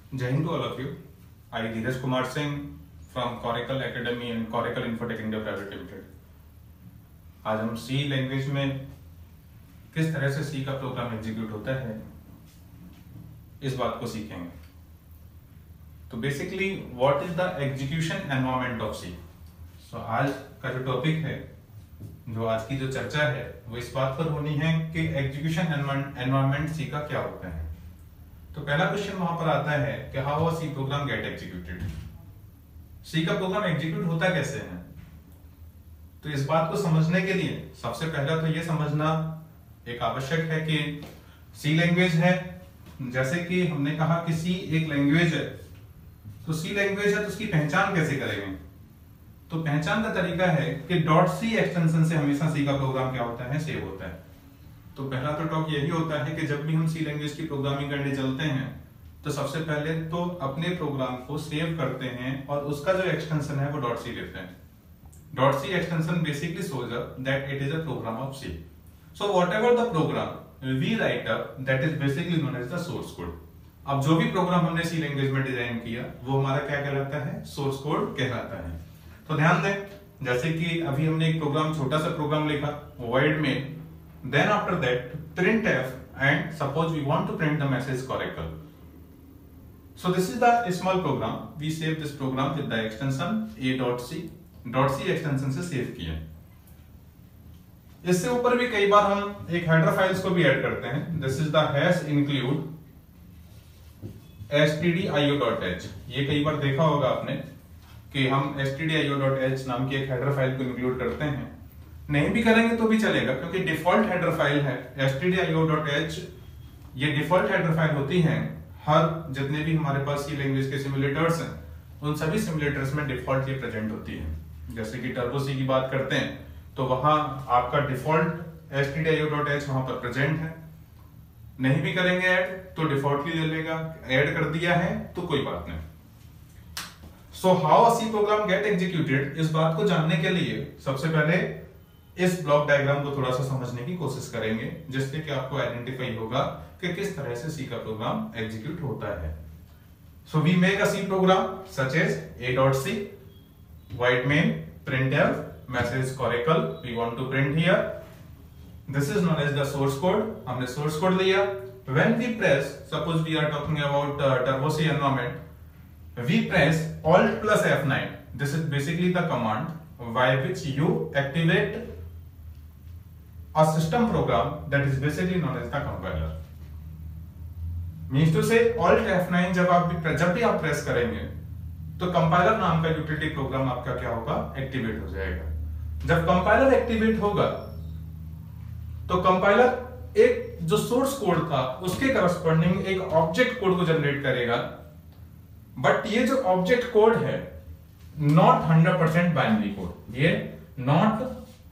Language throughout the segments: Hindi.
Jai Hind to all of you. I Dheeraj Kumar Singh from Coracle Academy and Coracle Infotech India Private Limited. आज हम सी लैंग्वेज में किस तरह से सी का प्रोग्राम एग्जीक्यूट होता है इस बात को सीखेंगे। तो basically what is the execution environment of C. So आज का जो टॉपिक है, जो आज की जो चर्चा है, वो इस बात पर होनी है कि एग्जीक्यूशन एनवायरनमेंट सी का क्या होता है। तो पहला क्वेश्चन वहां पर आता है कि how a C program get executed. C का प्रोग्राम एग्जीक्यूट होता कैसे है। तो इस बात को समझने के लिए सबसे पहला तो ये समझना एक आवश्यक है कि सी लैंग्वेज है। जैसे कि हमने कहा कि सी एक लैंग्वेज है, तो सी लैंग्वेज है तो उसकी पहचान कैसे करेंगे। तो पहचान का तरीका है कि .c एक्सटेंशन से हमेशा सी का प्रोग्राम क्या होता है, सेव होता है। तो पहला तो टॉक यही होता है कि जब भी हम सी लैंग्वेज की प्रोग्रामिंग करने चलते हैं तो सबसे पहले तो अपने प्रोग्राम को सेव करते हैं और उसका जो एक्सटेंशन है वो .c लेते हैं। .c extension basically shows up that it is a program of C. So whatever the program we write up, that is basically known as the source code. अब जो भी प्रोग्राम हमने सी लैंग्वेज में डिजाइन किया वो हमारा क्या कहलाता है, सोर्स कोड कहलाता है। तो ध्यान दें, जैसे कि अभी हमने एक प्रोग्राम, छोटा सा प्रोग्राम लिखा void main, then after that printf, and suppose we want to print the message Coracle. So this is the small program. We save this program with the extension a.c. .c extension से सेव किया। इससे ऊपर भी कई बार हम एक हेडर फाइल्स को भी ऐड करते हैं। This is the hash include stdio.h। ये कई बार देखा होगा आपने कि हम stdio.h नाम की एक हेडर फाइल को इंक्लूड करते हैं। नहीं भी करेंगे तो भी चलेगा, क्योंकि डिफॉल्ट हेडर फाइल है stdio.h। ये डिफॉल्ट हेडर फाइल होती है हर जितने भी हमारे पास सी लैंग्वेज के सिमुलेटर्स हैं उन सभी सिमुलेटर्स में डिफॉल्ट ये प्रेजेंट होती है। जैसे कि टर्बो सी की बात करते हैं तो वहां आपका डिफॉल्ट stdio.h वहां पर प्रेजेंट है। नहीं भी करेंगे ऐड तो डिफॉल्टली ले लेगा, ऐड कर दिया है तो कोई बात नहीं। So how a C program get executed, इस बात को जानने के लिए सबसे पहले इस ब्लॉक डायग्राम को थोड़ा सा समझने की कोशिश करेंगे, जिससे कि आपको आइडेंटिफाई होगा कि किस तरह से सी का प्रोग्राम एग्जीक्यूट होता है। So we make a C program such as a.c, void main, printf, message Coracle. We want to print here. This is known as the source code. हमने source code लिया. When we press, suppose we are talking about turbo C environment, we press Alt plus F9. This is basically the command by which you activate a system program that is basically known as the compiler. Means to say Alt F9 जब भी आप प्रेस करेंगे तो कंपाइलर नाम का यूटिलिटी प्रोग्राम आपका क्या होगा, एक्टिवेट हो जाएगा। जब कंपाइलर एक्टिवेट होगा तो कंपाइलर एक जो सोर्स कोड था उसके करस्पॉन्डिंग एक ऑब्जेक्ट कोड को जनरेट करेगा। बट ये जो ऑब्जेक्ट कोड है नॉट 100% बाइनरी कोड, ये नॉट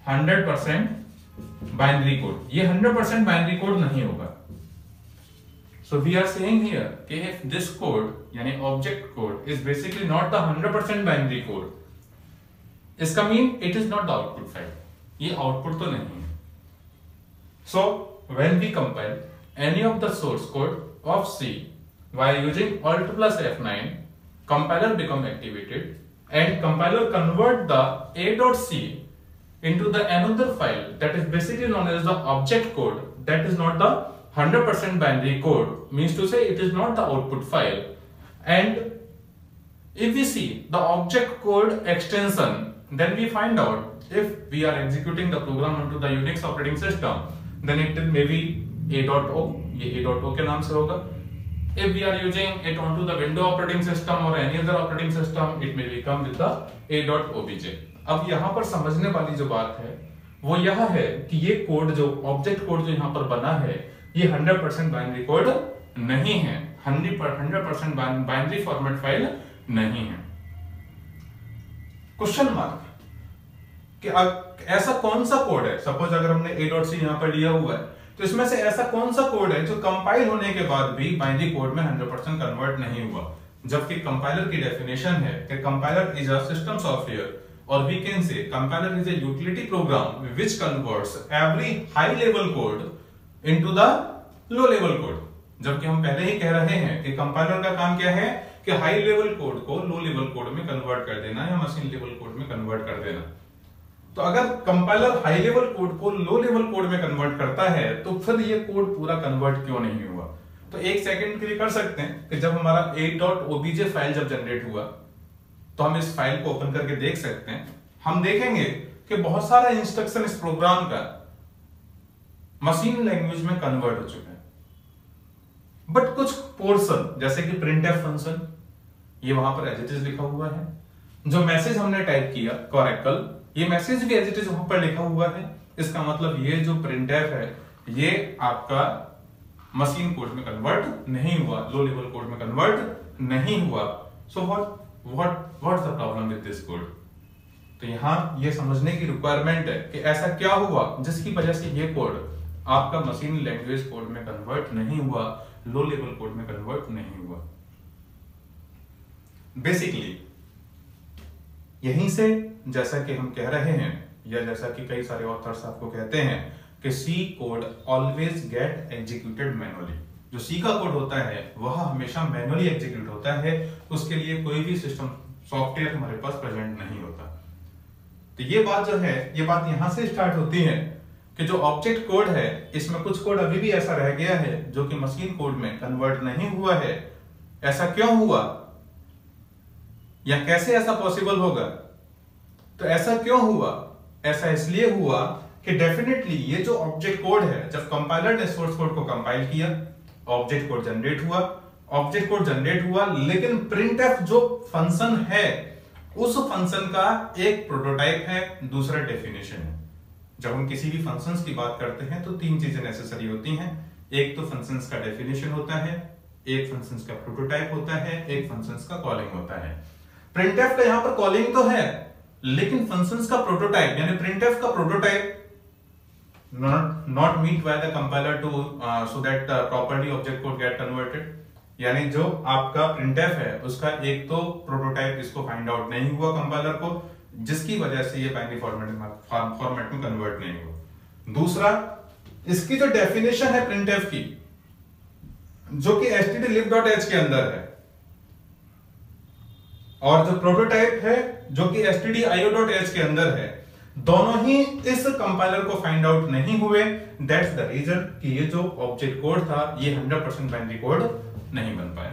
100% बाइनरी कोड, ये 100% बाइनरी कोड नहीं होगा। So we are saying here कि if this code यानी object code is basically not the 100% binary code, इसका mean it is not the output file, ये output तो नहीं है। So when we compile any of the source code of C while using Alt plus F9, compiler become activated and compiler convert the a.c into the another file that is basically known as the object code, that is not the 100% binary code, means to say it is not the output file. And if we see the object code extension, then we find out if we are executing the program onto the Unix operating system, then it may be a.o, ये a.o के नाम से होगा। If we are using it onto the Windows operating system or any other operating system, it may become with the a.obj। अब यहाँ पर समझने वाली जो बात है वो यह है कि ये कोड जो ऑब्जेक्ट कोड जो यहाँ पर बना है ये 100% बाइनरी कोड नहीं है, 100% बाइनरी फॉर्मेट फाइल नहीं है। क्वेश्चन मार्क कि ऐसा कौन सा कोड है, सपोज अगर हमने a.c यहां पर लिया हुआ है तो इसमें से ऐसा कौन सा कोड है जो कंपाइल होने के बाद भी बाइनरी कोड में 100% कन्वर्ट नहीं हुआ। जबकि कंपाइलर की डेफिनेशन है कि compiler is a system software, और we can say compiler is a utility program which converts every high level code into the low level code। जबकि हम पहले ही कह रहे हैं कि कंपाइलर का काम क्या है कि हाई लेवल कोड को लो लेवल कोड में कन्वर्ट कर देना या मशीन लेवल कोड में कन्वर्ट कर देना। तो अगर कंपाइलर हाई लेवल कोड को लो लेवल कोड में कन्वर्ट करता है तो फिर ये कोड पूरा कन्वर्ट क्यों नहीं हुआ? तो एक सेकंड के लिए कर सकते हैं कि जब हमारा a.obj फाइल जब जनरेट हुआ तो हम इस फाइल को ओपन करके देख सकते हैं। हम देखेंगे कि बहुत सारा इंस्ट्रक्शन इस प्रोग्राम का मशीन लैंग्वेज में कन्वर्ट हो चुका है, बट कुछ पोर्शन जैसे कि printf फंक्शन ये वहां पर एज इट इज लिखा हुआ है। जो मैसेज हमने टाइप किया कोरेकल, ये मैसेज भी एज इट इज वहां पर लिखा हुआ है। इसका मतलब ये जो printf है ये आपका मशीन कोड में कन्वर्ट नहीं हुआ, लो लेवल कोड में कन्वर्ट नहीं हुआ। So what's the problem with this code? तो यहां ये समझने की रिक्वायरमेंट है कि ऐसा क्या हुआ जिसकी वजह से ये कोड आपका मशीन लैंग्वेज कोड में कन्वर्ट नहीं हुआ, लो लेवल कोड में कन्वर्ट नहीं हुआ। बेसिकली यहीं से जैसा कि हम कह रहे हैं या जैसा कि कई सारे ऑथर्स आपको कहते हैं कि C code always get executed manually. जो सी का कोड होता है वह हमेशा मैनुअली एग्जीक्यूट होता है, उसके लिए कोई भी सिस्टम सॉफ्टवेयर हमारे पास प्रेजेंट नहीं होता। तो ये बात जो है, ये बात यहां से स्टार्ट होती है कि जो ऑब्जेक्ट कोड है इसमें कुछ कोड अभी भी ऐसा रह गया है जो कि मशीन कोड में कन्वर्ट नहीं हुआ है। ऐसा क्यों हुआ या कैसे ऐसा पॉसिबल होगा? तो ऐसा क्यों हुआ? ऐसा इसलिए हुआ कि डेफिनेटली ये जो ऑब्जेक्ट कोड है, जब कंपाइलर ने सोर्स कोड को कंपाइल किया, ऑब्जेक्ट कोड जनरेट हुआ, ऑब्जेक्ट कोड जनरेट हुआ, लेकिन प्रिंटफ जो फंक्शन है उस फंक्शन का एक प्रोटोटाइप है, दूसरा डेफिनेशन है। जब हम किसी भी फंक्शंस की बात करते हैं तो तीन चीजें नेसेसरी होती हैं। एक तो फंक्शंस का डेफिनेशन होता है, एक फंक्शंस का प्रोटोटाइप होता है, एक फंक्शंस का कॉलिंग होता है। प्रिंटफ का यहां पर कॉलिंग तो है, लेकिन फंक्शंस का प्रोटोटाइप यानी प्रिंटफ का prototype not meet by the compiler to so that properly object code get converted। यानी जो आपका printf है उसका एक तो प्रोटोटाइप इसको फाइंड आउट नहीं हुआ कंपाइलर को, जिसकी वजह से ये बाइनरी फॉर्मेट में कन्वर्ट नहीं हुआ। दूसरा, इसकी जो डेफिनेशन है printf की जो कि stdlib.h के अंदर है, और जो प्रोटोटाइप है जो कि stdio.h के अंदर है, दोनों ही इस कंपाइलर को फाइंड आउट नहीं हुए। दैट्स द रीजन कि ये जो ऑब्जेक्ट कोड था ये 100% बाइनरी कोड नहीं बन पाया।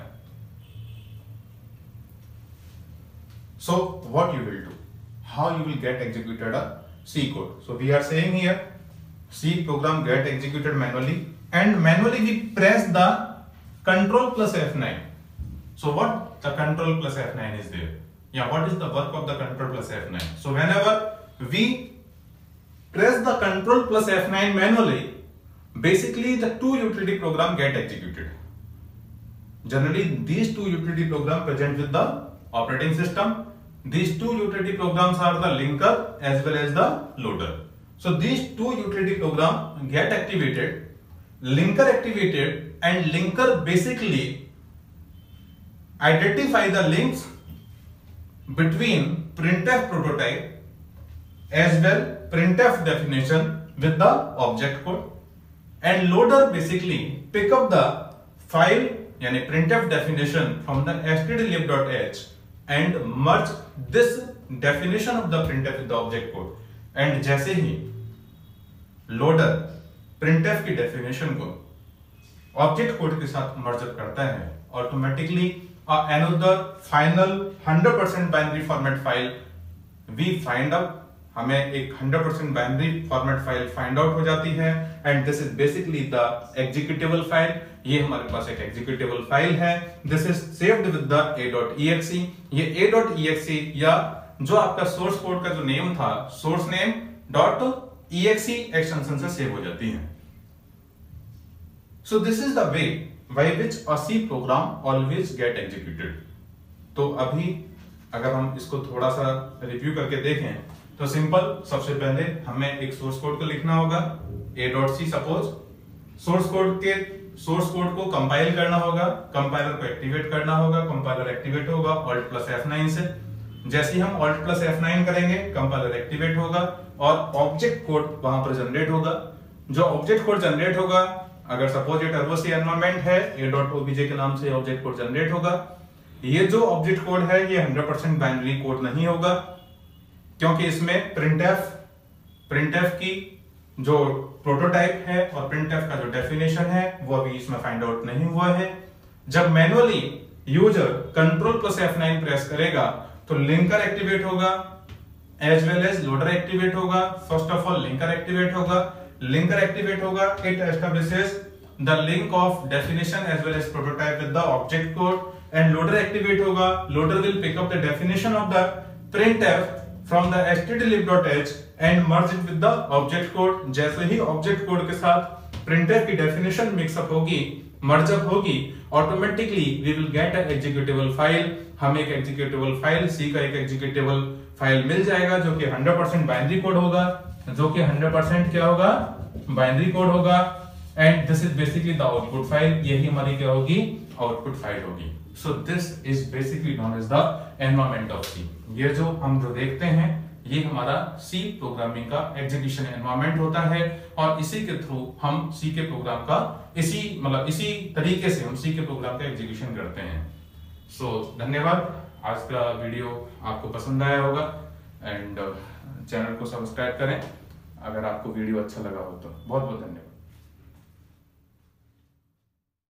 So what you will do, how you will get executed a C code? So we are saying here C program get executed manually and manually we press the control plus F9। So what the control plus F9 is there, या what is the work of the control plus F9? So whenever we press the control plus F9 manually, basically the two utility program get executed. Generally these two utility program present with the operating system. These two utility programs are the linker as well as the loader. So these two utility program get activated, linker activated, and linker basically identify the links between printf prototype as well printf definition with the object code, and loader basically pick up the file yani printf definition from the stdlib.h and merge this definition of the printf with the object code। and जैसे ही loader printf की definition को object code के साथ merge करता है, automatically another final 100% binary format file we find up, हमें एक 100% binary format file find out हो जाती है। And this is basically the executable file. ये हमारे पास एक एग्जीक्यूटेबल फाइल है। This is saved with the a.exe। ये a.exe या जो आपका सोर्स कोड का जो नेम था सोर्स नेम .exe एक्सटेंशन से सेव हो जाती है। So this is the way by which a C program always get executed. तो अभी अगर हम इसको थोड़ा सा रिव्यू करके देखें तो सिंपल, सबसे पहले हमें एक सोर्स कोड को लिखना होगा a.c। सपोज सोर्स कोड को कंपाइल करना होगा, कंपाइलर को एक्टिवेट करना होगा, कंपाइलर एक्टिवेट होगा Alt प्लस F9 से। जैसे ही हम Alt प्लस F9 करेंगे कंपाइलर एक्टिवेट होगा और ऑब्जेक्ट कोड वहां पर जनरेट होगा। जो ऑब्जेक्ट कोड जनरेट होगा अगर सपोज ये टर्बो सी एनवायरनमेंट है, a.obj के नाम से ऑब्जेक्ट कोड जनरेट होगा। ये जो ऑब्जेक्ट कोड है ये 100% बाइनरी कोड नहीं होगा, क्योंकि इसमें प्रिंटफ की जो प्रोटोटाइप है और प्रिंटफ का जो डेफिनेशन है वो अभी इसमें फाइंड आउट नहीं हुआ है। जब manually user control plus F9 press करेगा तो लिंकर एक्टिवेट होगा as well as loader activate होगा। First of all linker activate होगा, it establishes the link of definition as well as prototype with the object code, and loader activate होगा। Loader will pick up the definition of the printf from the stdlib.h and merge it with the object code. जैसे ही ऑब्जेक्ट कोड के साथ प्रिंटफ की डेफिनेशन मिक्सअप होगी, मर्जअप होगी, automatically we will get a executable file. हम एक एग्जीक्यूटेबल फाइल, सी का एक एग्जीक्यूटेबल फाइल मिल जाएगा जो कि 100% बाइनरी कोड होगा, जो कि 100% क्या होगा, बाइनरी कोड होगा। And this is basically the output file, यही हमारी क्या होगी, आउटपुट फाइल होगी। So this is basically known as the environment of C. ये जो हम देखते हैं ये हमारा सी प्रोग्रामिंग का एग्जीक्यूशन एनवायरनमेंट होता है, और इसी के थ्रू हम सी के प्रोग्राम का इसी तरीके से हम सी के प्रोग्राम का एग्जीक्यूशन करते हैं। सो धन्यवाद। आज का वीडियो आपको पसंद आया होगा, एंड चैनल को सब्सक्राइब करें अगर आपको वीडियो अच्छा लगा हो तो। बहुत बहुत धन्यवाद।